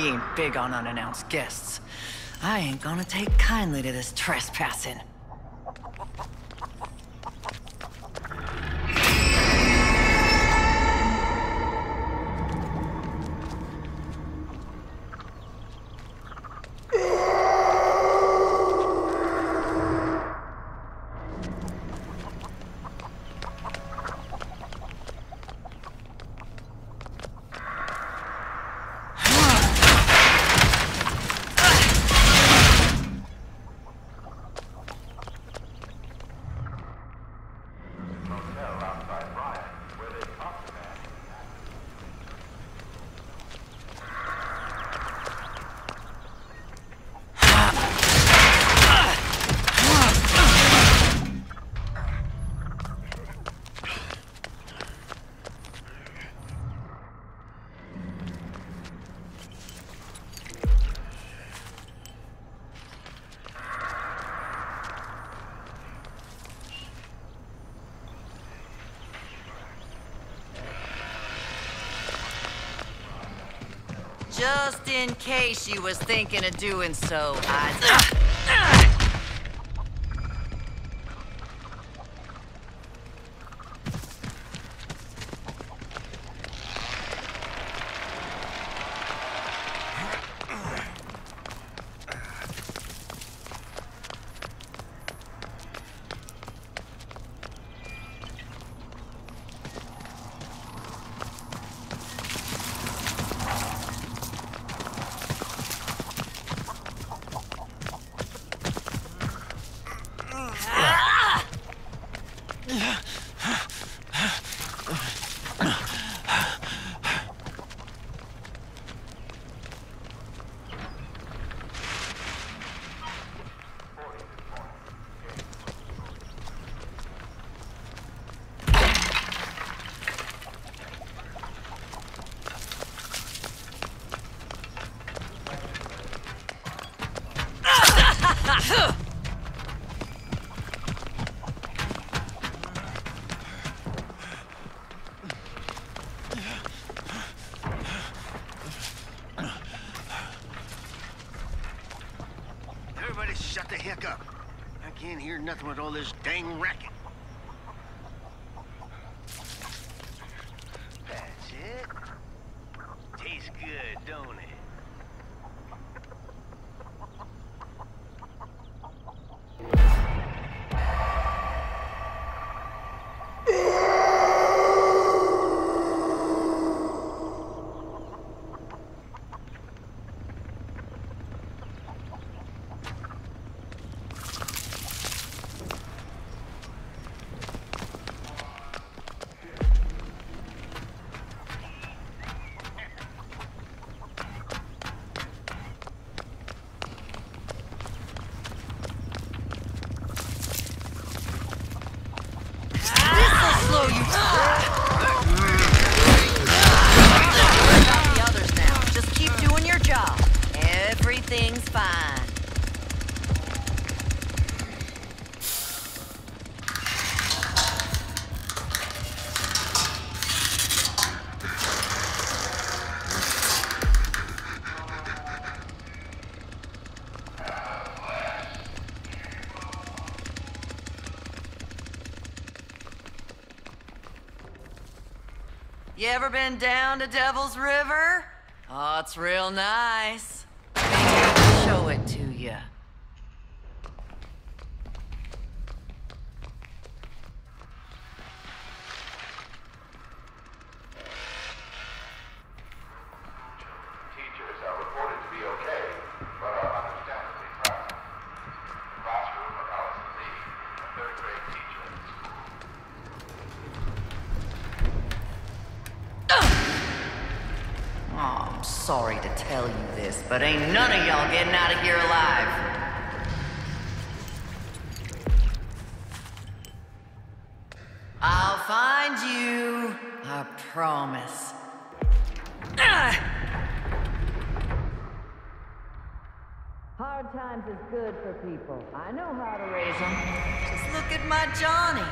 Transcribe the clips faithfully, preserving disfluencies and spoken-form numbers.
he ain't big on unannounced guests. I ain't gonna take kindly to this trespassing. Just in case you was thinking of doing so, I... Everybody shut the heck up. I can't hear nothing with all this dang racket. That's it. Tastes good, don't it? Everything's fine. You ever been down to Devil's River? Oh, it's real nice. Show it to you. Teachers are reported to be okay, but are understandably frazzled. Classroom of Allison Lee, a third grade teacher at the school. Oh, I'm sorry to tell you this, but ain't none of y'all getting out of here alive. I'll find you, I promise. Ah! Hard times is good for people. I know how to raise them. Just look at my Johnny.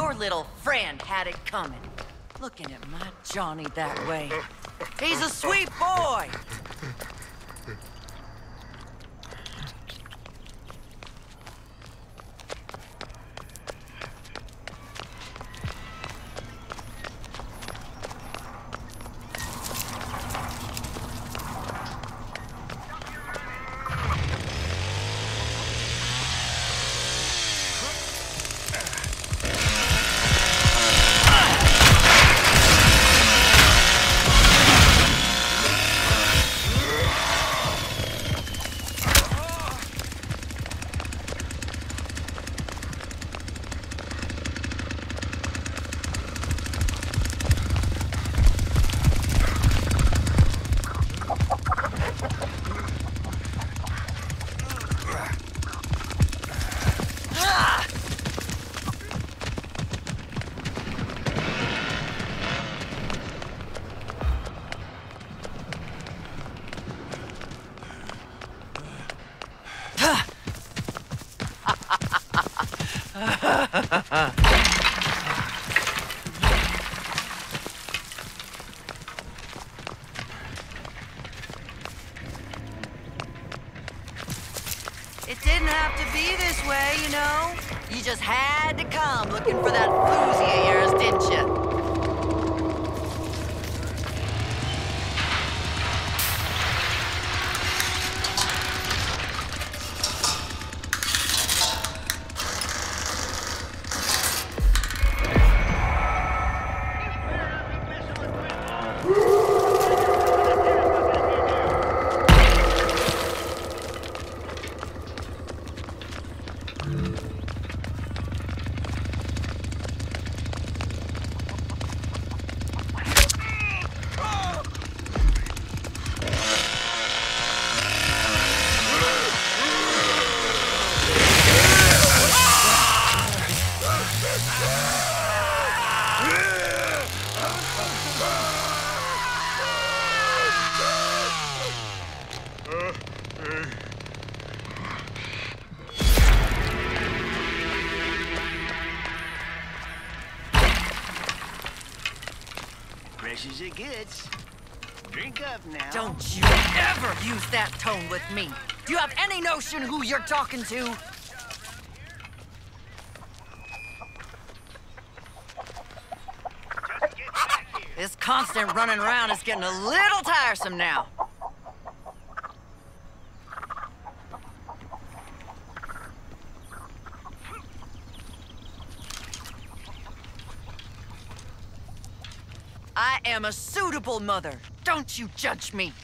your little friend had it coming. Looking at my Johnny that way. He's a sweet boy. It didn't have to be this way, you know? You just had to come looking for that floozy of yours, didn't you? Fresh as it gets. Drink up now. Don't you ever use that tone with me. Do you have any notion who you're talking to? This constant running around is getting a little tiresome now. I am a suitable mother. Don't you judge me.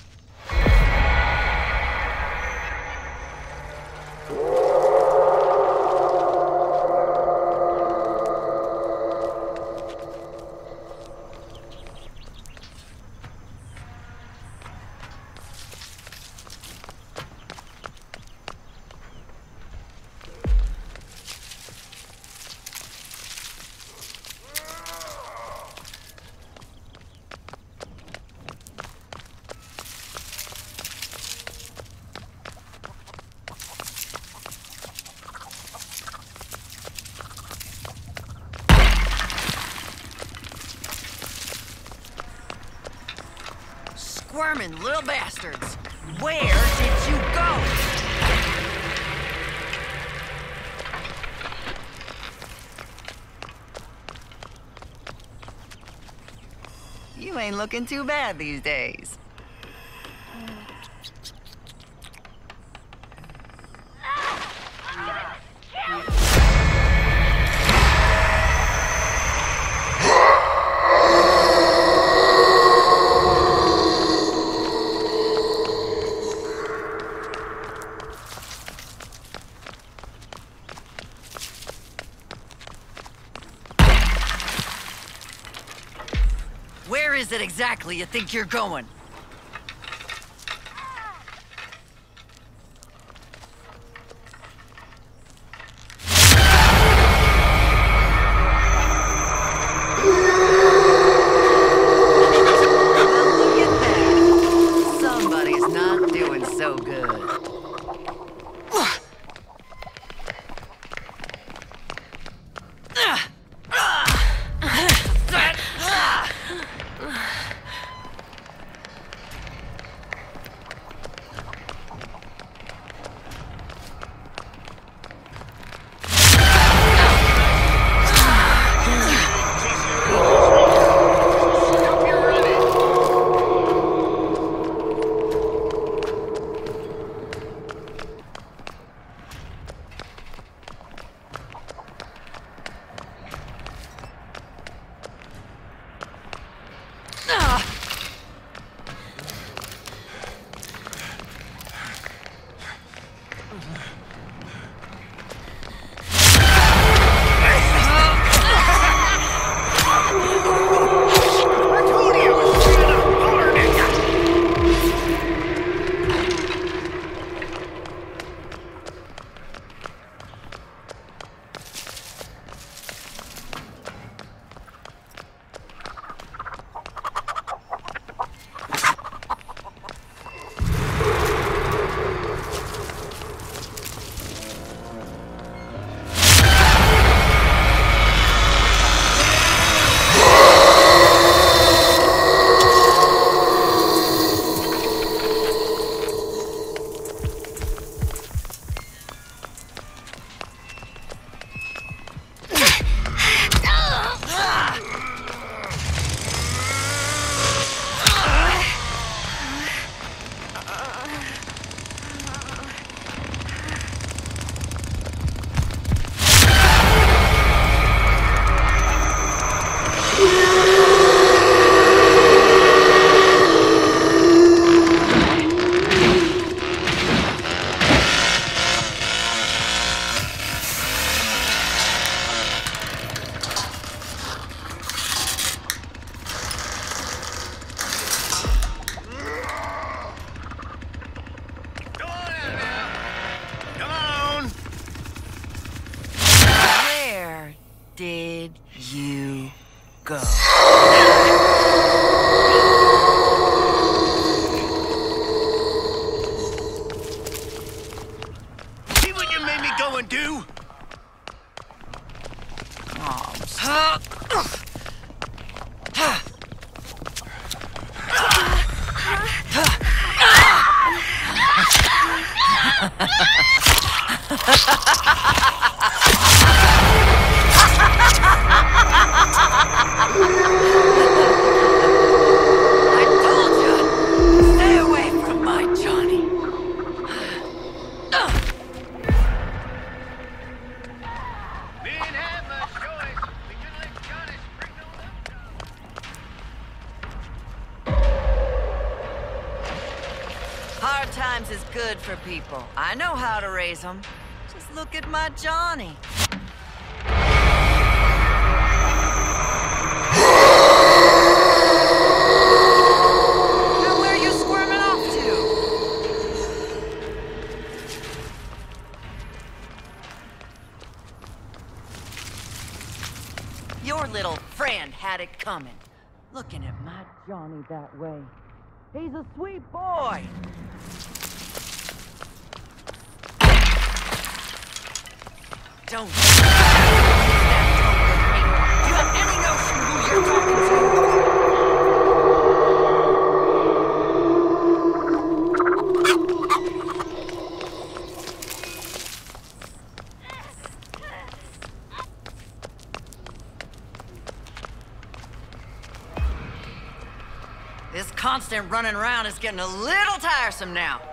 Squirming little bastards. Where did you go? You ain't looking too bad these days. Where is it exactly you think you're going? Look at that. Somebody's not doing so good. Ah! you go. See what you made me go and do? I told you! Stay away from my Johnny. We didn't have much choice. We could let Johnny spring on up. Hard times is good for people. I know how to raise them. Just look at my Johnny. Now where are you squirming off to? Your little friend had it coming. Looking at my Johnny that way. He's a sweet boy. Don't. Do you have any notion who you're talking to? This constant running around is getting a little tiresome now.